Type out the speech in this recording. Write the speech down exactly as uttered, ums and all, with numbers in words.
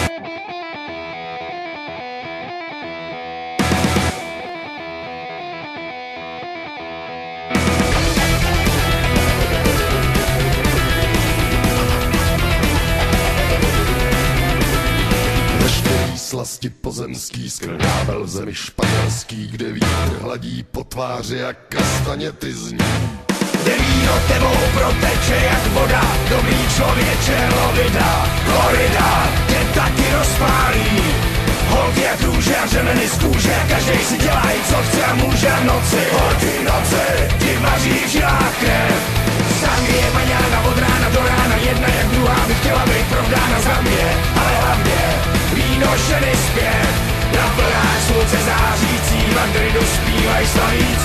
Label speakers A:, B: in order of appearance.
A: Slasti pozemský skrnável v zemi španělský, kde vítr hladí po tváři jak kastaněty z ní.
B: Kde víno tebou proteče jak voda, dobrý člověče lovida, korida, tě taky rozpálí. Holky jak růže a řemeny z kůže, každej si dělá i co chce a může v noci. Holky noci, ti maří v žilách krev. Sangrie maňána od rána do rána, jedna jak druhá by chtěla být provdána za mě, ale hlavně víno ženy zpěv. Na plnáč slunce zářící, vandry dospívaj slaví